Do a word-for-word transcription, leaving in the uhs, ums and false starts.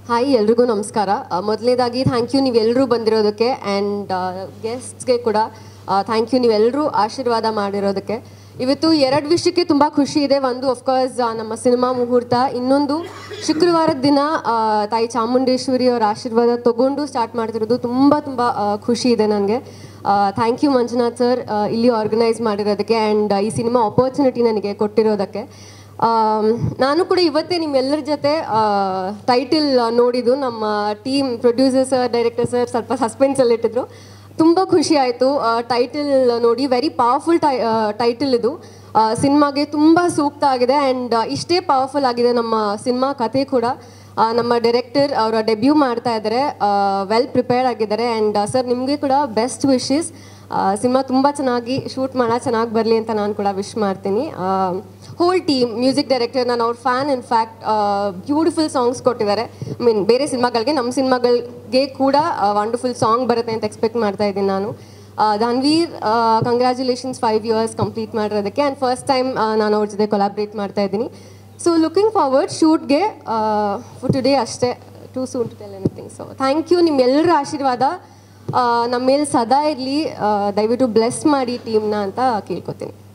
Hi ಎಲ್ರಿಗೂ ನಮಸ್ಕಾರ. ಮೊದಲನೇದಾಗಿ ಥ್ಯಾಂಕ್ ಯು ನೀವೆಲ್ಲರೂ ಬಂದಿರೋದಕ್ಕೆ ಆ್ಯಂಡ್ ಗೆಸ್ಟ್ಸ್ಗೆ ಕೂಡ ಥ್ಯಾಂಕ್ ಯು ನೀವೆಲ್ಲರೂ ಆಶೀರ್ವಾದ ಮಾಡಿರೋದಕ್ಕೆ. ಇವತ್ತು ಎರಡು ವಿಷಯಕ್ಕೆ ತುಂಬ ಖುಷಿ ಇದೆ. ಒಂದು ಆಫ್ಕೋರ್ಸ್ ನಮ್ಮ ಸಿನಿಮಾ ಮುಹೂರ್ತ, ಇನ್ನೊಂದು ಶುಕ್ರವಾರದ ದಿನ ತಾಯಿ ಚಾಮುಂಡೇಶ್ವರಿ ಅವರ ಆಶೀರ್ವಾದ ತೊಗೊಂಡು ಸ್ಟಾರ್ಟ್ ಮಾಡ್ತಿರೋದು. ತುಂಬ ತುಂಬ ಖುಷಿ ಇದೆ ನನಗೆ. ಥ್ಯಾಂಕ್ ಯು ಮಂಜುನಾಥ್ ಸರ್ ಇಲ್ಲಿ ಆರ್ಗನೈಸ್ ಮಾಡಿರೋದಕ್ಕೆ ಆ್ಯಂಡ್ ಈ ಸಿನಿಮಾ ಆಪರ್ಚುನಿಟಿ ನನಗೆ ಕೊಟ್ಟಿರೋದಕ್ಕೆ. ನಾನು ಕೂಡ ಇವತ್ತೇ ನಿಮ್ಮೆಲ್ಲರ ಜೊತೆ ಟೈಟಲ್ ನೋಡಿದ್ದು. ನಮ್ಮ team producer sir, director sir ಸ್ವಲ್ಪ ಸಸ್ಪೆನ್ಸಲ್ಲಿಟ್ಟಿದ್ರು. ತುಂಬ ಖುಷಿ ಆಯಿತು ಟೈಟಲ್ ನೋಡಿ. ವೆರಿ ಪವರ್ಫುಲ್ ಟೈ ಟೈಟಲ್ ಇದು. ಸಿನಿಮಾಗೆ ತುಂಬ ಸೂಕ್ತ ಆಗಿದೆ ಆ್ಯಂಡ್ ಇಷ್ಟೇ ಪವರ್ಫುಲ್ ಆಗಿದೆ ನಮ್ಮ ಸಿನಿಮಾ ಕಥೆ ಕೂಡ. ನಮ್ಮ ಡೈರೆಕ್ಟರ್ ಅವರ ಡೆಬ್ಯೂ ಮಾಡ್ತಾ ಇದ್ದಾರೆ, ವೆಲ್ ಪ್ರಿಪೇರ್ಡ್ ಆಗಿದ್ದಾರೆ ಆ್ಯಂಡ್ ಸರ್ ನಿಮಗೆ ಕೂಡ ಬೆಸ್ಟ್ ವಿಶಸ್. ಸಿನಿಮಾ ತುಂಬ ಚೆನ್ನಾಗಿ ಶೂಟ್ ಮಾಡೋ ಚೆನ್ನಾಗಿ ಬರಲಿ ಅಂತ ನಾನು ಕೂಡ ವಿಶ್ ಮಾಡ್ತೀನಿ. ಹೋಲ್ ಟೀಮ್, ಮ್ಯೂಸಿಕ್ ಡೈರೆಕ್ಟರ್, ನಾನು ಅವ್ರ ಫ್ಯಾನ್. ಇನ್ಫ್ಯಾಕ್ಟ್ ಬ್ಯೂಟಿಫುಲ್ ಸಾಂಗ್ಸ್ ಕೊಟ್ಟಿದ್ದಾರೆ. ಐ ಮೀನ್ ಬೇರೆ ಸಿನಿಮಾಗಳಿಗೆ, ನಮ್ಮ ಸಿನಿಮಾಗಳಿಗೆ ಕೂಡ ವಂಡರ್ಫುಲ್ ಸಾಂಗ್ ಬರುತ್ತೆ ಅಂತ ಎಕ್ಸ್ಪೆಕ್ಟ್ ಮಾಡ್ತಾ ಇದ್ದೀನಿ ನಾನು. Dhanveer, congratulations five years complete ಮಾಡಿರೋದಕ್ಕೆ ಆ್ಯಂಡ್ ಫಸ್ಟ್ ಟೈಮ್ ನಾನು ಅವ್ರ ಜೊತೆ ಕೊಲಾಬ್ರೇಟ್ ಮಾಡ್ತಾ ಇದ್ದೀನಿ. ಸೊ ಲುಕಿಂಗ್ ಫಾರ್ವರ್ಡ್ ಶೂಟ್ಗೆ. ಫಾರ್ ಟುಡೇ ಅಷ್ಟೇ, too soon to tell anything. So thank you. ನಿಮ್ಮೆಲ್ಲರ ಆಶೀರ್ವಾದ ನಮ್ಮ ಮೇಲೆ ಸದಾ ಇರಲಿ. ದಯವಿಟ್ಟು ಬ್ಲೆಸ್ ಮಾಡಿ ಟೀಮ್ನ ಅಂತ ಕೇಳ್ಕೊತೀನಿ.